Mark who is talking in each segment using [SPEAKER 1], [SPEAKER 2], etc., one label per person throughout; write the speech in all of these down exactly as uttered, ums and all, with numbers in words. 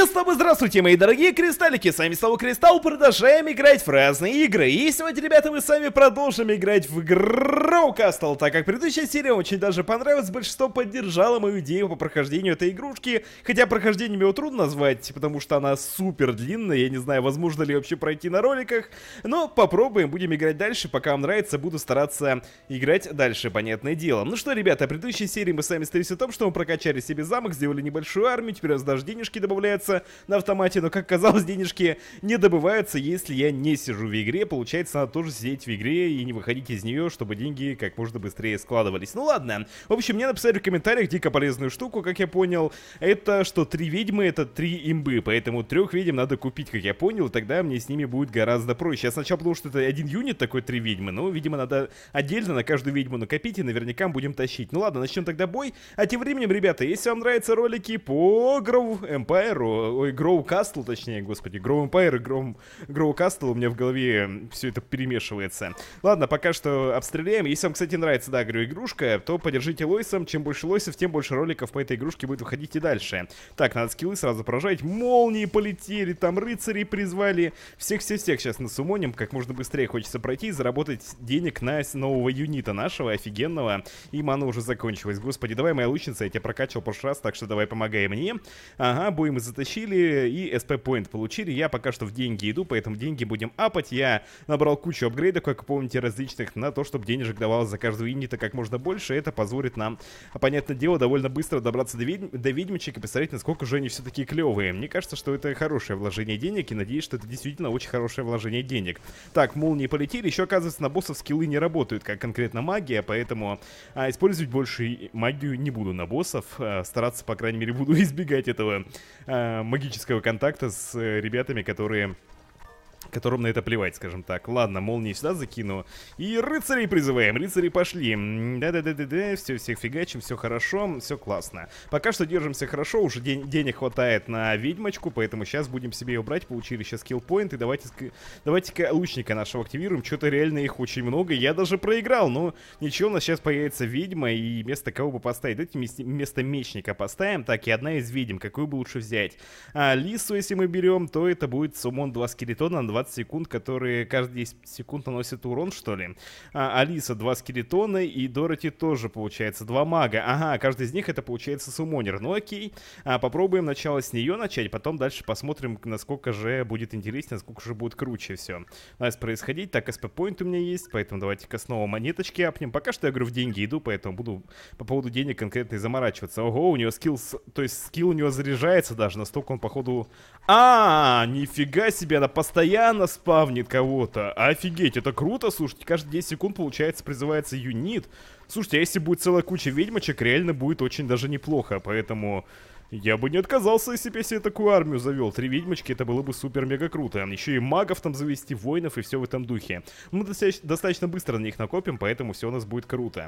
[SPEAKER 1] И снова здравствуйте, мои дорогие кристаллики, с вами снова Кристалл, продолжаем играть в разные игры. И сегодня, ребята, мы с вами продолжим играть в Grow Castle, так как предыдущая серия очень даже понравилась, большинство поддержало мою идею по прохождению этой игрушки. Хотя прохождением его трудно назвать, потому что она супер длинная, я не знаю, возможно ли вообще пройти на роликах. Но попробуем, будем играть дальше, пока вам нравится, буду стараться играть дальше, понятное дело. Ну что, ребята, в предыдущей серии мы с вами остались в том, что мы прокачали себе замок, сделали небольшую армию, теперь у нас даже денежки добавляются на автомате, но, как казалось, денежки не добываются, если я не сижу в игре. Получается, надо тоже сидеть в игре и не выходить из нее, чтобы деньги как можно быстрее складывались. Ну ладно. В общем, мне написали в комментариях дико полезную штуку, как я понял. Это что три ведьмы — это три имбы, поэтому трех ведьм надо купить, как я понял, и тогда мне с ними будет гораздо проще. Я сначала подумал, что это один юнит такой, три ведьмы, но, видимо, надо отдельно на каждую ведьму накопить, и наверняка будем тащить. Ну ладно, начнем тогда бой. А тем временем, ребята, если вам нравятся ролики по Grow Empire, ой, Grow Castle, точнее, господи, Grow Empire и Grow, Grow Castle, у меня в голове все это перемешивается. Ладно, пока что обстреляем. Если вам, кстати, нравится, да, говорю, игрушка, то поддержите лойсом. Чем больше лойсов, тем больше роликов по этой игрушке будет выходить и дальше. Так, надо скиллы сразу поражать. Молнии полетели, там рыцарей призвали. Всех-всех-всех сейчас насумоним, как можно быстрее хочется пройти и заработать денег на нового юнита нашего, офигенного. И мана уже закончилась. Господи, давай, моя лучница, я тебя прокачивал в прошлый раз, так что давай помогай мне. Ага, бой мы затащили и эс пи-поинт получили. Я пока что в деньги иду, поэтому деньги будем апать. Я набрал кучу апгрейдов, как помните, различных, на то, чтобы денежек давалось за каждого юнита как можно больше. Это позволит нам, понятное дело, довольно быстро добраться до, ведьм, до ведьмочек и посмотреть, насколько же они все-таки клевые. Мне кажется, что это хорошее вложение денег, и надеюсь, что это действительно очень хорошее вложение денег. Так, молнии полетели. Еще, оказывается, на боссов скиллы не работают, как конкретно магия, поэтому а, использовать больше магию не буду на боссов. А, стараться, по крайней мере, буду избегать этого а, магического контакта с э, ребятами, которые... которым на это плевать, скажем так. Ладно, молнии сюда закину. И рыцарей призываем. Рыцари пошли. Да-да-да-да-да. Все, всех фигачим, все хорошо, все классно. Пока что держимся хорошо, уже ден денег хватает на ведьмочку, поэтому сейчас будем себе ее брать. Получили сейчас скиллпоинт. И давайте, давайте-ка лучника нашего активируем. Что-то реально их очень много. Я даже проиграл, но ничего, у нас сейчас появится ведьма. И вместо кого бы поставить? Давайте вместо мечника поставим. Так, и одна из ведьм. Какую бы лучше взять? А, Лису, если мы берем, то это будет суммон два скелетона на двадцать секунд, которые каждые десять секунд наносят урон, что ли. А, Алиса два скелетона, и Дороти тоже, получается, два мага. Ага, каждый из них это, получается, суммонер. Ну окей, а, попробуем сначала с нее начать, потом дальше посмотрим, насколько же будет интереснее, насколько же будет круче все. Надо происходить. Так, эс пи-поинт у меня есть, поэтому давайте-ка снова монеточки апнем. Пока что я, говорю, в деньги иду, поэтому буду по поводу денег конкретно и заморачиваться. Ого, у него скилл, то есть скилл у него заряжается даже, настолько он, походу... А, нифига себе, она постоянно спавнит кого-то. Офигеть, это круто, слушайте, каждые десять секунд, получается, призывается юнит. Слушайте, а если будет целая куча ведьмочек, реально будет очень даже неплохо, поэтому... Я бы не отказался, если бы я себе такую армию завел. Три ведьмочки, это было бы супер-мега круто. Еще и магов там завести, воинов и все в этом духе. Мы достаточно, достаточно быстро на них накопим, поэтому все у нас будет круто.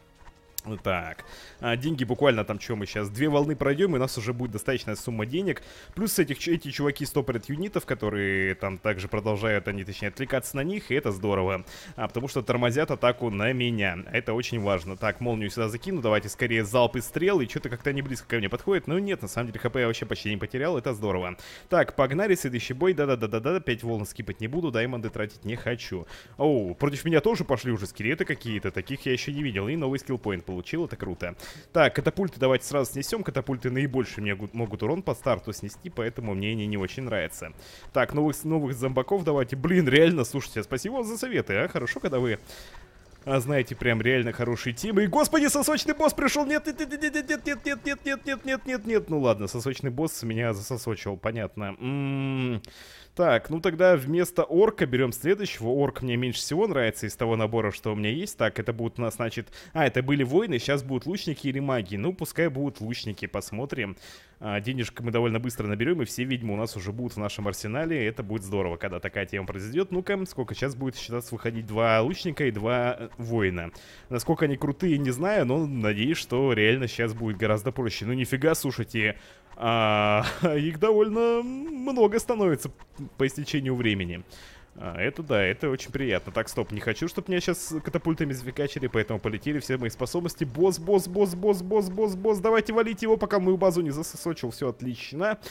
[SPEAKER 1] Так, а, деньги буквально там, что мы сейчас, две волны пройдем, и у нас уже будет достаточная сумма денег. Плюс этих, эти чуваки стопорят юнитов, которые там также продолжают, они точнее отвлекаться на них, и это здорово. А, потому что тормозят атаку на меня, это очень важно. Так, молнию сюда закину, давайте скорее залп и стрел, и что-то как-то они близко ко мне подходят. Но нет, на самом деле хп я вообще почти не потерял, это здорово. Так, погнали, следующий бой, да-да-да-да-да, пять волн скипать не буду, даймонды тратить не хочу. Оу, против меня тоже пошли уже скелеты какие-то, таких я еще не видел, и новый скиллпоинт получил. Получил, это круто. Так, катапульты давайте сразу снесем. Катапульты наибольший мне могут урон по старту снести, поэтому мне они не очень нравятся. Так, новых, новых зомбаков давайте. Блин, реально, слушайте, спасибо вам за советы, а? Хорошо, когда вы... А знаете, прям реально хорошие темы. И, господи, сосочный босс пришел. Нет, нет, нет, нет, нет, нет, нет, нет, нет, нет, нет, нет, нет, нет. Ну ладно, сосочный босс меня засосочил, понятно. М-м-м. Так, ну тогда вместо орка берем следующего. Орк мне меньше всего нравится из того набора, что у меня есть. Так, это будут у нас, значит... А, это были воины, сейчас будут лучники или маги. Ну, пускай будут лучники, посмотрим. А, денежек мы довольно быстро наберем, и все ведьмы у нас уже будут в нашем арсенале. Это будет здорово, когда такая тема произойдет. Ну-ка, сколько сейчас будет считаться выходить два лучника и два воина. Насколько они крутые, не знаю, но надеюсь, что реально сейчас будет гораздо проще. Ну, нифига, слушайте... А, их довольно много становится по истечению времени. А, это да, это очень приятно. Так, стоп, не хочу, чтобы меня сейчас катапультами зафигачили, поэтому полетели все мои способности. Босс, босс, босс, босс, босс, босс, босс. Давайте валить его, пока мою базу не засосочил. Все отлично.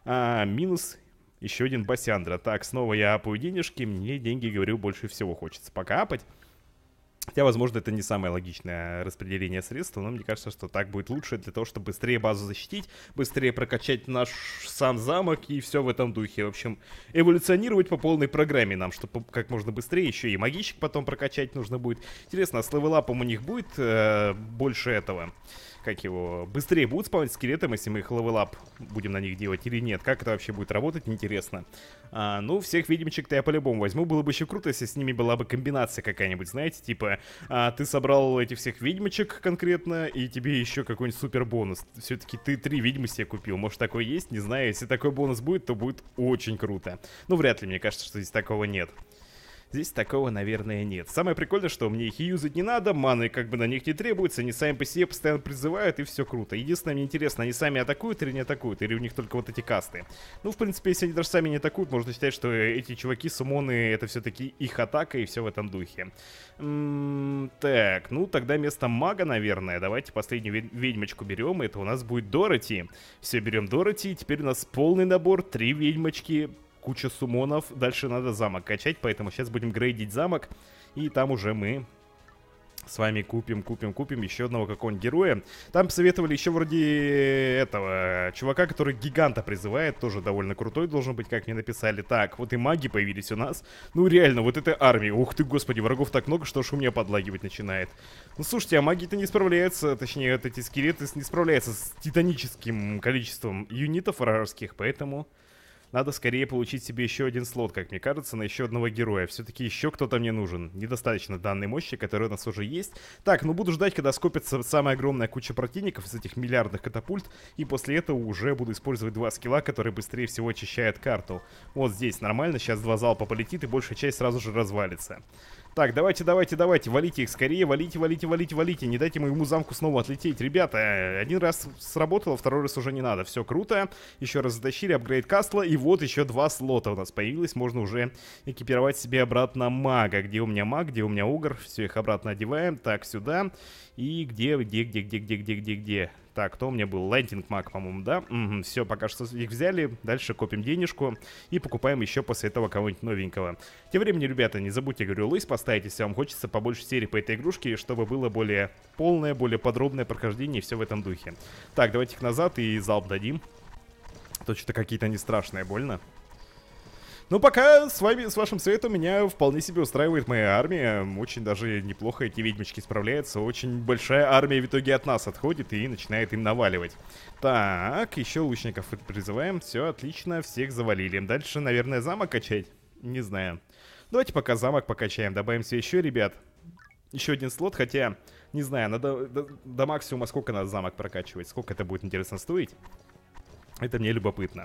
[SPEAKER 1] А, минус еще один Басяндра. Так, снова я апаю денежки. Мне деньги, говорю, больше всего хочется пока апать. Хотя, возможно, это не самое логичное распределение средств, но мне кажется, что так будет лучше для того, чтобы быстрее базу защитить, быстрее прокачать наш сам замок и все в этом духе. В общем, эволюционировать по полной программе нам, чтобы как можно быстрее еще и магичек потом прокачать нужно будет. Интересно, а с левелапом у них будет э, больше этого? Как его, быстрее будут спавнить скелетом, если мы их левелап будем на них делать или нет? Как это вообще будет работать, интересно. А, ну, всех ведьмочек-то я по-любому возьму. Было бы еще круто, если с ними была бы комбинация какая-нибудь, знаете, типа, а, ты собрал этих всех ведьмочек конкретно, и тебе еще какой-нибудь супер бонус. Все-таки ты три ведьмы себе купил. Может, такое есть? Не знаю. Если такой бонус будет, то будет очень круто. Ну, вряд ли, мне кажется, что здесь такого нет. Здесь такого, наверное, нет. Самое прикольное, что мне их юзать не надо, маны как бы на них не требуется, они сами по себе постоянно призывают, и все круто. Единственное, мне интересно, они сами атакуют или не атакуют, или у них только вот эти касты. Ну, в принципе, если они даже сами не атакуют, можно считать, что эти чуваки, сумоны, это все-таки их атака, и все в этом духе. М-м, так, ну, тогда вместо мага, наверное, давайте последнюю вед ведьмочку берем, это у нас будет Дороти. Все, берем Дороти, теперь у нас полный набор, три ведьмочки, куча сумонов, дальше надо замок качать, поэтому сейчас будем грейдить замок, и там уже мы с вами купим, купим, купим еще одного какого-нибудь героя. Там посоветовали еще вроде этого чувака, который гиганта призывает, тоже довольно крутой должен быть, как мне написали. Так, вот и маги появились у нас. Ну реально, вот эта армия, ух ты, господи, врагов так много, что ж у меня подлагивать начинает. Ну слушайте, а маги-то не справляются, точнее, вот эти скелеты не справляются с титаническим количеством юнитов вражеских, поэтому... Надо скорее получить себе еще один слот, как мне кажется, на еще одного героя. Все-таки еще кто-то мне нужен. Недостаточно данной мощи, которая у нас уже есть. Так, ну буду ждать, когда скопится самая огромная куча противников из этих миллиардных катапульт. И после этого уже буду использовать два скилла, которые быстрее всего очищают карту. Вот здесь нормально, сейчас два залпа полетит и большая часть сразу же развалится. Так, давайте, давайте, давайте, валите их скорее, валите, валите, валите, валите. Не дайте моему замку снова отлететь. Ребята, один раз сработало, второй раз уже не надо. Все круто. Еще раз затащили, апгрейд кастла. И вот еще два слота у нас появилось. Можно уже экипировать себе обратно мага. Где у меня маг, где у меня угор. Все, их обратно одеваем. Так, сюда. И где, где, где, где, где, где, где, где? Так, кто у меня был? Лайтинг маг, по-моему, да? Угу, все, пока что их взяли. Дальше копим денежку и покупаем еще после этого кого-нибудь новенького. Тем временем, ребята, не забудьте, говорю, лайк поставить, если вам хочется побольше серий по этой игрушке, чтобы было более полное, более подробное прохождение и все в этом духе. Так, давайте их назад и залп дадим. То что-то какие-то не страшные, больно. Ну, пока с вами, с вашим советом, меня вполне себе устраивает моя армия. Очень даже неплохо эти ведьмочки справляются. Очень большая армия в итоге от нас отходит и начинает им наваливать. Так, еще лучников призываем. Все, отлично, всех завалили. Дальше, наверное, замок качать? Не знаю. Давайте пока замок покачаем. Добавим себе еще, ребят. Еще один слот, хотя, не знаю, надо до, до максимума сколько надо замок прокачивать. Сколько это будет интересно стоить. Это мне любопытно.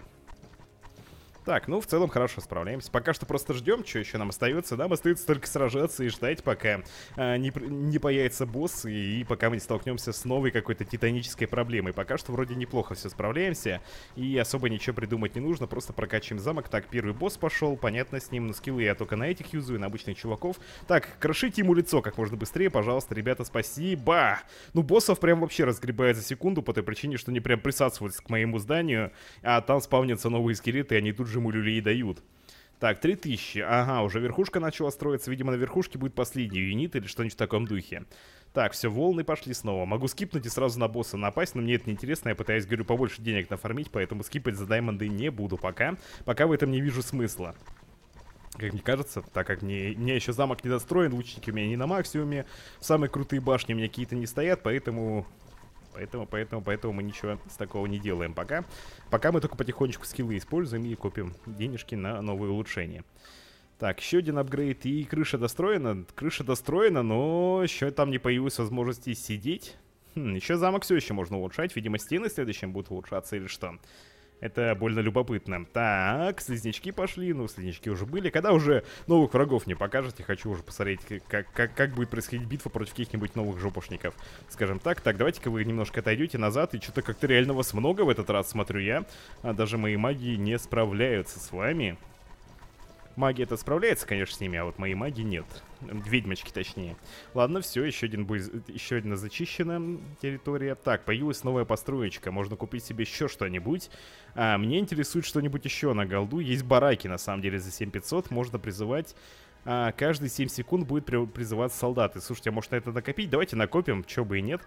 [SPEAKER 1] Так, ну в целом хорошо справляемся. Пока что просто ждем, что еще нам остается. Нам остается только сражаться и ждать, пока а, не, не появится босс, и, и пока мы не столкнемся с новой какой-то титанической проблемой. Пока что вроде неплохо все справляемся, и особо ничего придумать не нужно, просто прокачиваем замок. Так, первый босс пошел, понятно с ним, но скиллы я только на этих юзаю, на обычных чуваков. Так, крошите ему лицо как можно быстрее, пожалуйста, ребята, спасибо. Ну, боссов прям вообще разгребает за секунду, по той причине, что они прям присасываются к моему зданию, а там спавнятся новые скелеты, и они тут же ему люлей дают. Так, три тысячи. Ага, уже верхушка начала строиться. Видимо, на верхушке будет последний юнит или что-нибудь в таком духе. Так, все, волны пошли снова. Могу скипнуть и сразу на босса напасть, но мне это не интересно. Я пытаюсь, говорю, побольше денег нафармить, поэтому скипать за даймонды не буду пока. Пока в этом не вижу смысла. Как мне кажется, так как мне, мне еще замок не достроен, лучники у меня не на максимуме, самые крутые башни у меня какие-то не стоят, поэтому... Поэтому, поэтому, поэтому мы ничего с такого не делаем пока. Пока мы только потихонечку скиллы используем и копим денежки на новые улучшения. Так, еще один апгрейд, и крыша достроена. Крыша достроена, но еще там не появилась возможности сидеть. Хм, еще замок все еще можно улучшать. Видимо, стены в следующем будут улучшаться или что. Это больно любопытно. Так, слизнячки пошли. Ну, слизнячки уже были. Когда уже новых врагов не покажете, хочу уже посмотреть, как, как, как будет происходить битва против каких-нибудь новых жопушников. Скажем так. Так, давайте-ка вы немножко отойдете назад. И что-то как-то реально вас много в этот раз, смотрю я. А даже мои маги не справляются с вами. Маги это справляется, конечно, с ними, а вот мои маги нет. Ведьмочки, точнее. Ладно, все, еще один будет, еще одна зачищена территория. Так, появилась новая построечка. Можно купить себе еще что-нибудь. А, мне интересует что-нибудь еще на голду. Есть бараки, на самом деле, за семь тысяч пятьсот. Можно призывать... А, каждые семь секунд будет при призываться солдаты. Слушайте, а может на это накопить? Давайте накопим, чё бы и нет.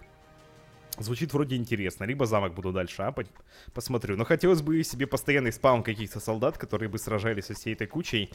[SPEAKER 1] Звучит вроде интересно. Либо замок буду дальше апать. Посмотрю. Но хотелось бы себе постоянный спаун каких-то солдат, которые бы сражались со всей этой кучей.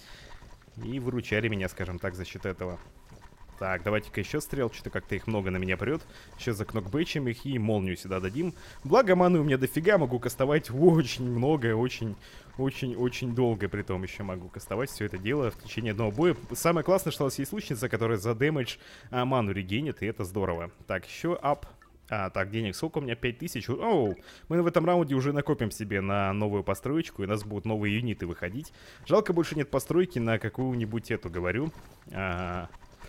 [SPEAKER 1] И выручали меня, скажем так, за счет этого. Так, давайте-ка еще стрел. Что-то как-то их много на меня прет. Сейчас закнокбэчим их и молнию сюда дадим. Благо маны у меня дофига. Могу кастовать очень много. Очень-очень-очень долго. Притом еще могу кастовать все это дело в течение одного боя. Самое классное, что у нас есть лучница, которая за дэмэдж а, ману регенит. И это здорово. Так, еще ап. А, так, денег сколько у меня? пять тысяч. Оу, мы в этом раунде уже накопим себе на новую построечку, и у нас будут новые юниты выходить. Жалко, больше нет постройки на какую-нибудь эту, говорю. А,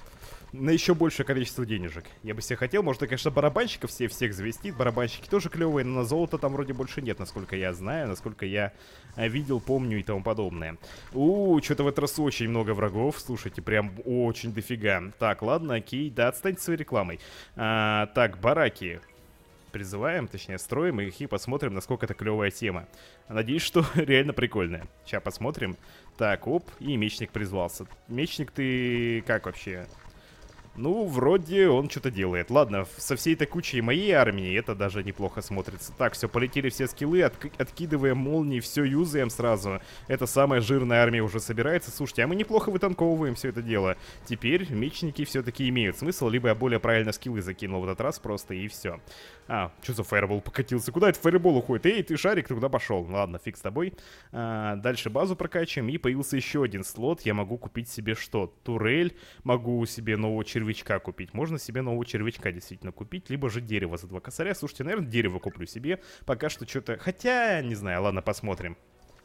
[SPEAKER 1] на еще большее количество денежек. Я бы себе хотел, может, конечно, барабанщиков все, всех завести. Барабанщики тоже клевые, но на золото там вроде больше нет, насколько я знаю, насколько я видел, помню и тому подобное. У, что-то в этот раз очень много врагов. Слушайте, прям очень дофига. Так, ладно, окей, да, отстаньте своей рекламой. А, так, бараки. Призываем, точнее, строим их и посмотрим, насколько это клевая тема. Надеюсь, что реально прикольная. Сейчас посмотрим. Так, оп, и мечник призвался. Мечник, ты как вообще? Ну, вроде он что-то делает. Ладно, со всей этой кучей моей армии это даже неплохо смотрится. Так, все, полетели все скиллы, от откидываем молнии, все юзаем сразу. Это самая жирная армия уже собирается. Слушайте, а мы неплохо вытанковываем все это дело. Теперь мечники все-таки имеют смысл, либо я более правильно скиллы закинул в этот раз просто, и все. А, что за фаербол покатился? Куда этот фаербол уходит? Эй, ты шарик, ты куда пошел? Ладно, фиг с тобой. А, дальше базу прокачиваем, и появился еще один слот. Я могу купить себе что? Турель, могу себе нового червячка купить. Можно себе нового червячка действительно купить, либо же дерево за два косаря. Слушайте, наверное, дерево куплю себе. Пока что что-то... Хотя, не знаю, ладно, посмотрим.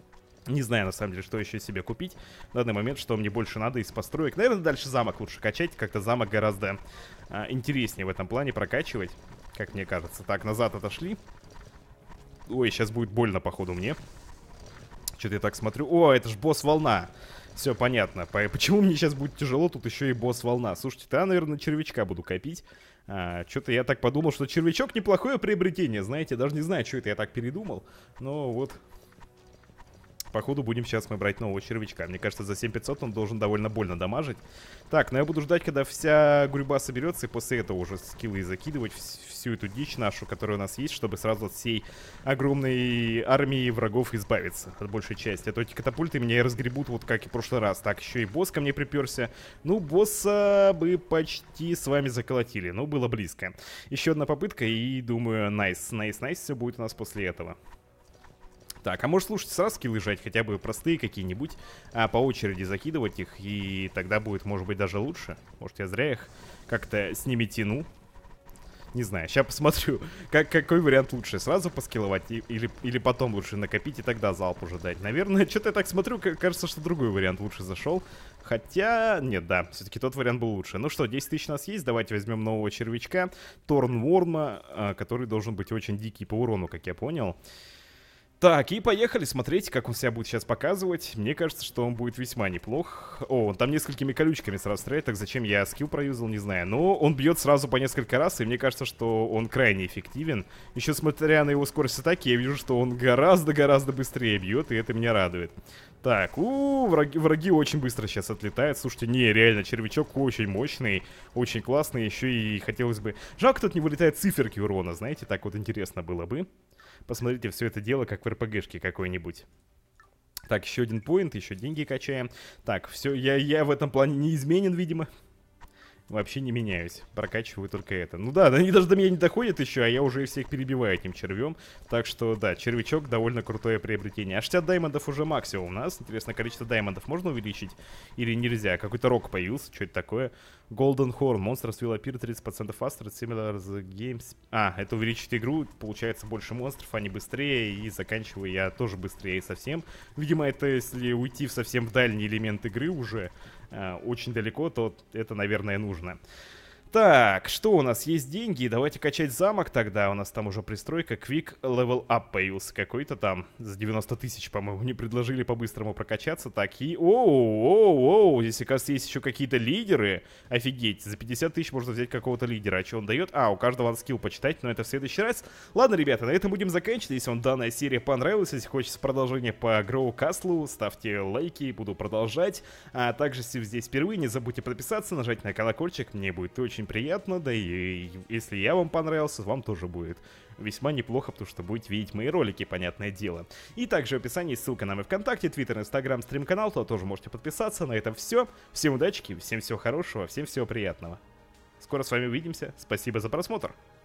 [SPEAKER 1] Не знаю, на самом деле, что еще себе купить. В данный момент, что мне больше надо из построек. Наверное, дальше замок лучше качать. Как-то замок гораздо а, интереснее в этом плане прокачивать, как мне кажется. Так, назад отошли. Ой, сейчас будет больно, походу, мне. Что-то я так смотрю. О, это ж босс-волна. Все понятно. Почему мне сейчас будет тяжело? Тут еще и босс-волна. Слушайте, я, наверное, червячка буду копить. А, что-то я так подумал, что червячок неплохое приобретение. Знаете, даже не знаю, что это я так передумал. Но вот... Походу будем сейчас мы брать нового червячка. Мне кажется, за семь тысяч пятьсот он должен довольно больно дамажить. Так, но я буду ждать, когда вся гурьба соберется, и после этого уже скиллы закидывать всю эту дичь нашу, которая у нас есть, чтобы сразу от всей огромной армии врагов избавиться, от большей части. А то эти катапульты меня и разгребут, вот как и в прошлый раз. Так, еще и босс ко мне приперся. Ну, босса бы почти с вами заколотили, но было близко. Еще одна попытка, и думаю, найс, найс, найс, все будет у нас после этого. Так, а может, слушайте, сразу скиллы жать, хотя бы простые какие-нибудь, а по очереди закидывать их, и тогда будет, может быть, даже лучше. Может, я зря их как-то с ними тяну. Не знаю, сейчас посмотрю, как, какой вариант лучше. Сразу поскилловать или, или потом лучше накопить и тогда залп уже дать. Наверное, что-то я так смотрю, кажется, что другой вариант лучше зашел. Хотя, нет, да, все-таки тот вариант был лучше. Ну что, десять тысяч у нас есть, давайте возьмем нового червячка. Торнворма, который должен быть очень дикий по урону, как я понял. Так, и поехали смотреть, как он себя будет сейчас показывать. Мне кажется, что он будет весьма неплох. О, он там несколькими колючками сразу стреляет, так зачем я скилл проюзал, не знаю. Но он бьет сразу по несколько раз, и мне кажется, что он крайне эффективен. Еще смотря на его скорость атаки, я вижу, что он гораздо-гораздо быстрее бьет, и это меня радует. Так, у, враги, враги очень быстро сейчас отлетают. Слушайте, не, реально, червячок очень мощный, очень классный. Еще и хотелось бы... Жалко, тут не вылетают циферки урона, знаете, так вот интересно было бы. Посмотрите все это дело, как в эр пэ гэшке какой-нибудь. Так, еще один поинт, еще деньги качаем. Так, все, я, я в этом плане не изменен, видимо. Вообще не меняюсь, прокачиваю только это. Ну да, они даже до меня не доходят еще, а я уже всех перебиваю этим червем. Так что да, червячок довольно крутое приобретение. А шестьдесят даймондов уже максимум у нас. Интересно, количество даймондов можно увеличить или нельзя? Какой-то рок появился, что это такое? Golden Horn, Monsters will appear тридцать процентов faster, similar the games. А, это увеличит игру, получается больше монстров, они быстрее, и заканчиваю я тоже быстрее совсем. Видимо, это если уйти в совсем в дальний элемент игры уже... очень далеко, то это, наверное, нужно. Так, что у нас есть деньги? Давайте качать замок тогда. У нас там уже пристройка. Quick Level Up появился какой-то там. За девяносто тысяч, по-моему, не предложили по-быстрому прокачаться. Так, и... Оу-оу-оу, здесь, оказывается, есть еще какие-то лидеры. Офигеть, за пятьдесят тысяч можно взять какого-то лидера. А что он дает? А, у каждого надо скилл почитать, но это в следующий раз. Ладно, ребята, на этом будем заканчивать. Если вам данная серия понравилась, если хочется продолжение по Grow Castle, ставьте лайки, буду продолжать. А также, если вы здесь впервые, не забудьте подписаться, нажать на колокольчик, мне будет очень приятно, да и если я вам понравился, вам тоже будет весьма неплохо, потому что будете видеть мои ролики, понятное дело. И также в описании ссылка на мой ВКонтакте, Твиттер, Инстаграм, стрим-канал, туда тоже можете подписаться. На этом все. Всем удачи, всем всего хорошего, всем всего приятного. Скоро с вами увидимся. Спасибо за просмотр.